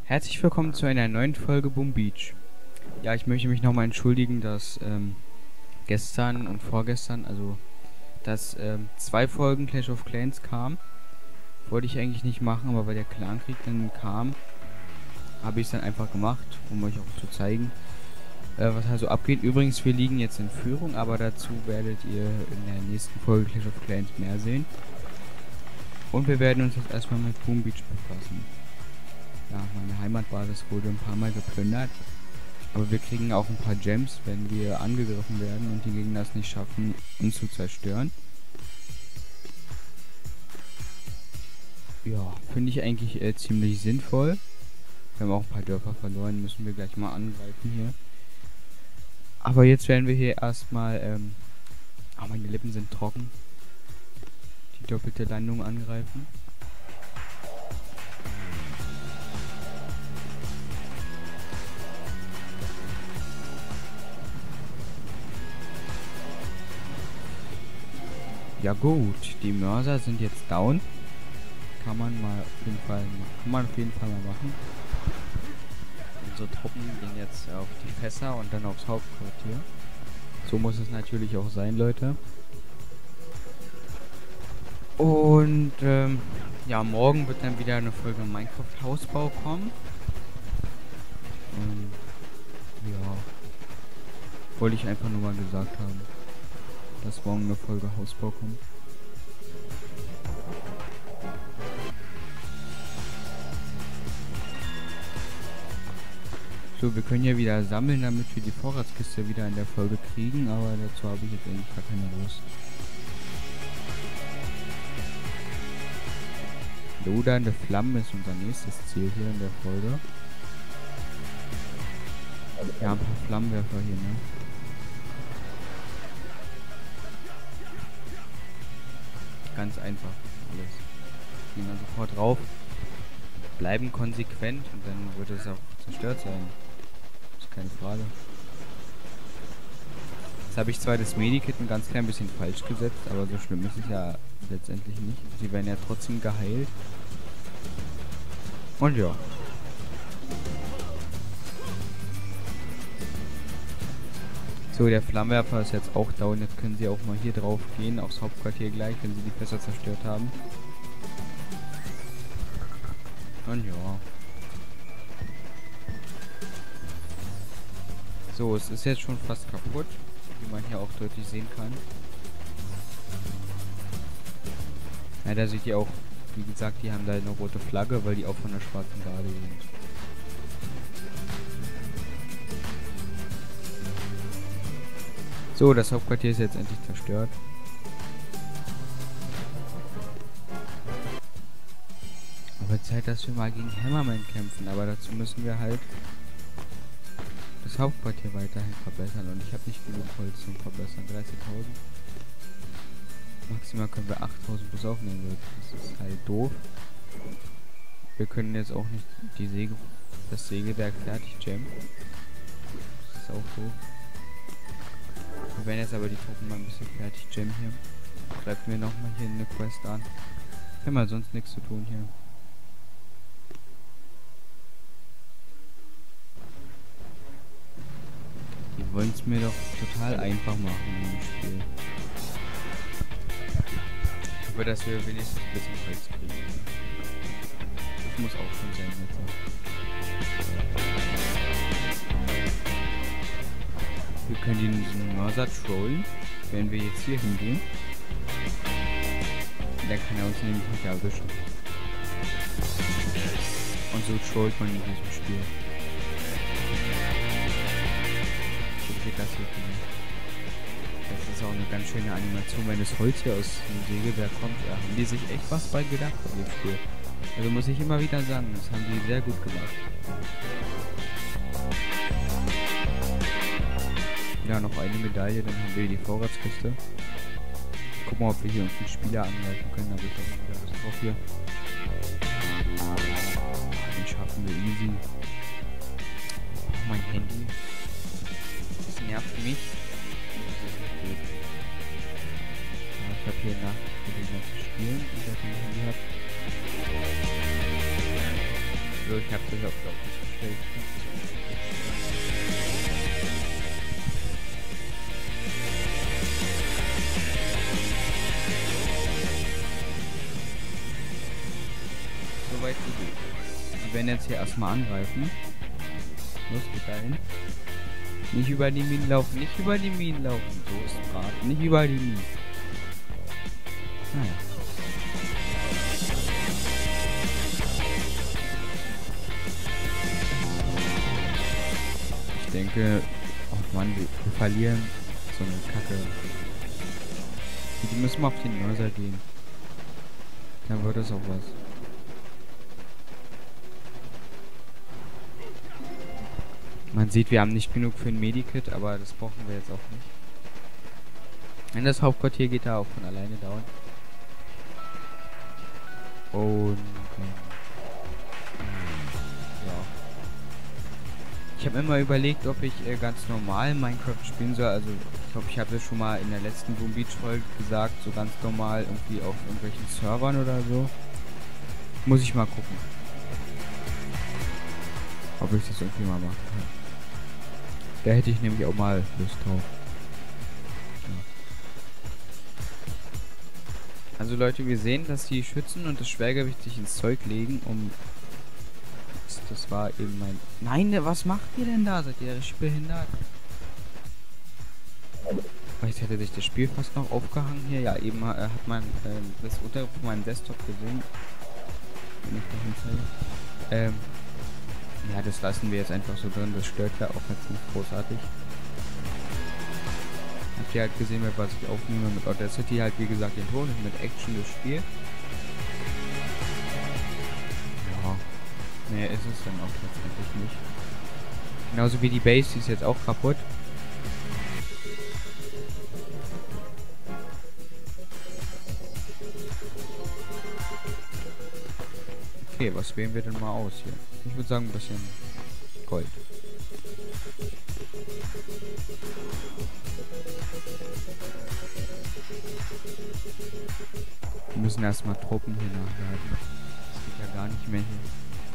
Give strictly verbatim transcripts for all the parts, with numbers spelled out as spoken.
Herzlich willkommen zu einer neuen Folge Boom Beach. Ja, ich möchte mich nochmal entschuldigen, dass ähm, gestern und vorgestern, also dass ähm, zwei Folgen Clash of Clans kamen. Wollte ich eigentlich nicht machen, aber weil der Clankrieg dann kam, habe ich es dann einfach gemacht, um euch auch zu zeigen, äh, was also abgeht. Übrigens, wir liegen jetzt in Führung, aber dazu werdet ihr in der nächsten Folge Clash of Clans mehr sehen. Und wir werden uns jetzt erstmal mit Boom Beach befassen. Ja, meine Heimatbasis wurde ein paar Mal geplündert. Aber wir kriegen auch ein paar Gems, wenn wir angegriffen werden und die Gegner es nicht schaffen, uns zu zerstören. Ja, finde ich eigentlich äh, ziemlich sinnvoll. Wir haben auch ein paar Dörfer verloren, müssen wir gleich mal angreifen hier. Aber jetzt werden wir hier erstmal, ähm, oh, meine Lippen sind trocken. Die doppelte Landung angreifen. Ja gut, die Mörser sind jetzt down. Kann man mal auf jeden Fall, kann man auf jeden Fall mal machen. Unsere Truppen gehen jetzt auf die Fässer und dann aufs Hauptquartier. So muss es natürlich auch sein, Leute. Und ähm, ja, morgen wird dann wieder eine Folge Minecraft Hausbau kommen. Und ja, wollte ich einfach nur mal gesagt haben, dass morgen eine Folge Hausbau kommt. So, wir können ja wieder sammeln, damit wir die Vorratskiste wieder in der Folge kriegen, aber dazu habe ich jetzt eigentlich gar keine Lust. Lodernde Flammen ist unser nächstes Ziel hier in der Folge. Ja, ein paar Flammenwerfer hier, ne? Ganz einfach alles. Gehen dann sofort drauf, bleiben konsequent und dann wird es auch zerstört sein. Ist keine Frage. Jetzt habe ich zwar das Medikit ein ganz klein bisschen falsch gesetzt, aber so schlimm ist es ja letztendlich nicht. Sie werden ja trotzdem geheilt. Und ja. So, der Flammenwerfer ist jetzt auch down. Jetzt können sie auch mal hier drauf gehen, aufs Hauptquartier gleich, wenn sie die Fässer zerstört haben. Und ja. So, es ist jetzt schon fast kaputt, wie man hier auch deutlich sehen kann. Ja, da seht ihr auch, wie gesagt, die haben da eine rote Flagge, weil die auch von der schwarzen Garde sind. So, das Hauptquartier ist jetzt endlich zerstört. Aber Zeit, dass wir mal gegen Hammerman kämpfen, aber dazu müssen wir halt das Hauptquartier weiterhin verbessern und ich habe nicht genug Holz zum Verbessern. dreizehntausend. Maximal können wir achttausend plus aufnehmen. Das ist halt doof. Wir können jetzt auch nicht die Säge, das Sägewerk fertig jammen. Das ist auch doof. Wir werden jetzt aber die Truppen mal ein bisschen fertig jammen hier. Greifen wir nochmal hier eine Quest an. Wir haben mal sonst nichts zu tun hier. Die wollen es mir doch total einfach machen im Spiel. Ich hoffe, dass wir wenigstens ein bisschen Holz kriegen. Das muss auch schon sein jetzt. Wir können diesen Mörser trollen, wenn wir jetzt hier hingehen. Dann kann er uns nämlich nicht erwischen. Und so trollt man in diesem Spiel. Das hier. Das ist auch eine ganz schöne Animation, wenn das Holz hier aus dem Sägewerk kommt. Ja, haben die sich echt was bei gedacht bei dem Spiel. Also muss ich immer wieder sagen, das haben die sehr gut gemacht. Ja, noch eine Medaille, dann haben wir die Vorratskiste. Gucken mal, ob wir hier uns einen Spieler angreifen können, aber ich habe nicht wieder was drauf hier. Den schaffen wir easy. Oh, mein Handy. Das nervt mich. Ich habe hier nach zu spielen. Ich habe ein Handy gehabt. So, ich hab das auch, glaube ich, bestellt. Soweit so gut. Die werden jetzt hier erstmal angreifen. Los, geht dahin. Nicht über die Minen laufen, nicht über die Minen laufen. So ist Brat. Nicht über die Minen. Naja. Ich denke, oh Mann, wir, wir verlieren so eine Kacke. Die müssen mal auf den Mörser gehen. Dann wird das auch was. Man sieht, wir haben nicht genug für ein Medikit, aber das brauchen wir jetzt auch nicht. Wenn das Hauptquartier geht da auch von alleine down. Und ähm, ja. Ich habe immer überlegt, ob ich äh, ganz normal Minecraft spielen soll. Also ich glaube, ich habe das schon mal in der letzten Boom Beach Folge gesagt, so ganz normal irgendwie auf irgendwelchen Servern oder so. Muss ich mal gucken, ob ich das irgendwie mal machen kann. Da hätte ich nämlich auch mal Lust drauf. Ja. Also Leute, wir sehen, dass die Schützen und das Schwergewicht sich ins Zeug legen, um... Das, das war eben mein... Nein, was macht ihr denn da? Seid ihr richtig behindert? Vielleicht hätte sich das Spiel fast noch aufgehangen hier. Ja, eben äh, hat man äh, das unter von meinem Desktop gesehen. Wenn ich das nicht zeige. Ähm... Ja, das lassen wir jetzt einfach so drin. Das stört ja auch jetzt nicht großartig. Habt ihr halt gesehen, was ich aufnehme mit Audacity, halt wie gesagt den Ton und mit Action das Spiel. Ja, mehr ist es dann auch tatsächlich nicht. Genauso wie die Base, die ist jetzt auch kaputt. Okay, was wählen wir denn mal aus hier? Ich würde sagen ein bisschen Gold. Wir müssen erstmal Truppen hier nachladen. Das geht ja gar nicht mehr hier.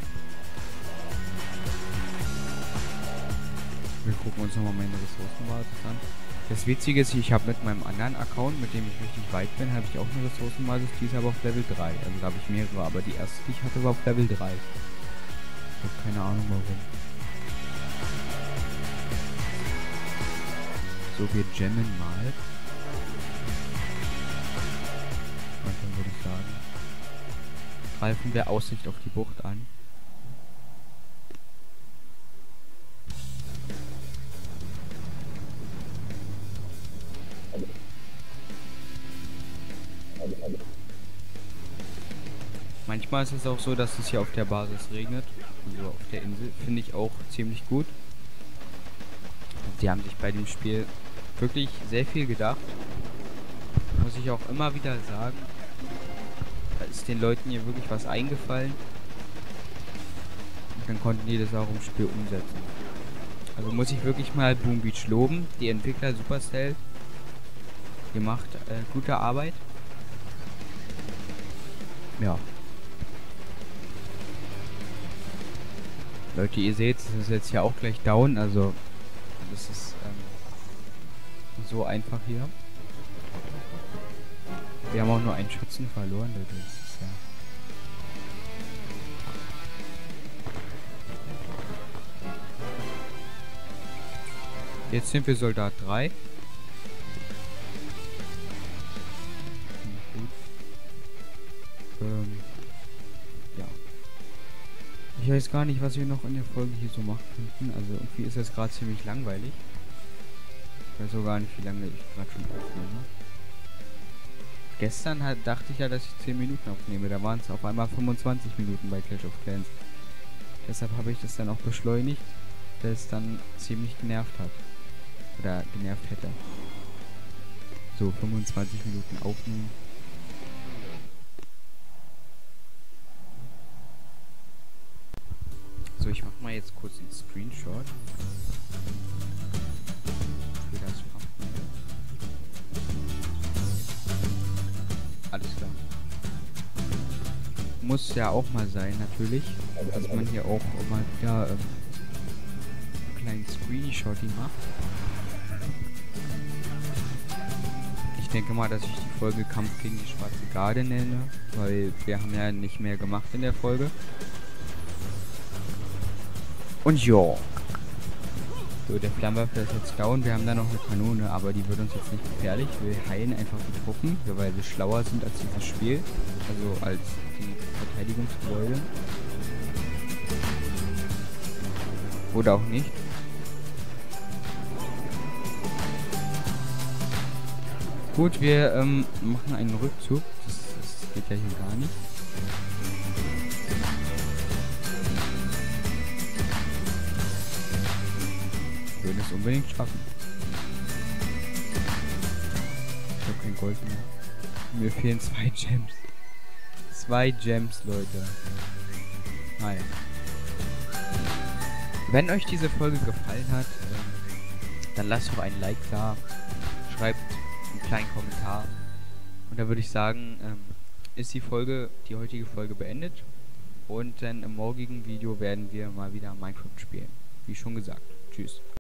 Wir gucken uns nochmal meine Ressourcenbasis an. Das Witzige ist, ich habe mit meinem anderen Account, mit dem ich richtig weit bin, habe ich auch eine Ressourcenbasis, die ist aber auf Level drei. Also da habe ich mehrere, aber die erste, die ich hatte, war auf Level drei. Ich habe keine Ahnung warum. So, wir jammen mal. Und dann würde ich sagen, greifen wir Aussicht auf die Bucht an. Manchmal ist es auch so, dass es hier auf der Basis regnet. Also auf der Insel. Finde ich auch ziemlich gut. Sie haben sich bei dem Spiel wirklich sehr viel gedacht. Muss ich auch immer wieder sagen. Da ist den Leuten hier wirklich was eingefallen. Und dann konnten die das auch im Spiel umsetzen. Also muss ich wirklich mal Boom Beach loben. Die Entwickler Supercell. Ihr macht äh, gute Arbeit. Ja. Leute, ihr seht, es ist jetzt ja auch gleich down, also das ist ähm, so einfach hier. Wir haben auch nur einen Schützen verloren, das ist ja... Jetzt sind wir Soldat drei. Gut. Ähm, ja. Ich weiß gar nicht, was wir noch in der Folge hier so machen könnten. Also irgendwie ist das gerade ziemlich langweilig. Ich weiß auch gar nicht, wie lange ich gerade schon aufnehme. Gestern halt dachte ich ja, dass ich zehn Minuten aufnehme. Da waren es auf einmal fünfundzwanzig Minuten bei Clash of Clans. Deshalb habe ich das dann auch beschleunigt, weil es dann ziemlich genervt hat. Oder genervt hätte. So, fünfundzwanzig Minuten aufnehmen. So, ich mache mal jetzt kurz einen Screenshot. Für das Thumbnail. Alles klar. muss ja auch mal sein, natürlich. Dass man hier auch mal wieder ähm, einen kleinen Screenshotty macht. Ich denke mal, dass ich die Folge Kampf gegen die Schwarze Garde nenne, weil wir haben ja nicht mehr gemacht in der Folge. Und ja. So, der Flammenwerfer ist jetzt down. Wir haben da noch eine Kanone, aber die wird uns jetzt nicht gefährlich. Wir heilen einfach die Truppen, weil wir schlauer sind als dieses Spiel. Also als die Verteidigungsgebäude. Oder auch nicht. Gut, wir ähm, machen einen Rückzug. Das, das geht ja hier gar nicht. Wir würden es unbedingt schaffen. Ich habe kein Gold mehr. Mir fehlen zwei Gems. Zwei Gems, Leute. Naja. Wenn euch diese Folge gefallen hat, ähm, dann lasst doch ein Like da. Schreibt einen kleinen Kommentar. Und da würde ich sagen, ähm, ist die Folge, die heutige Folge beendet. Und dann im morgigen Video werden wir mal wieder Minecraft spielen. Wie schon gesagt. Tschüss.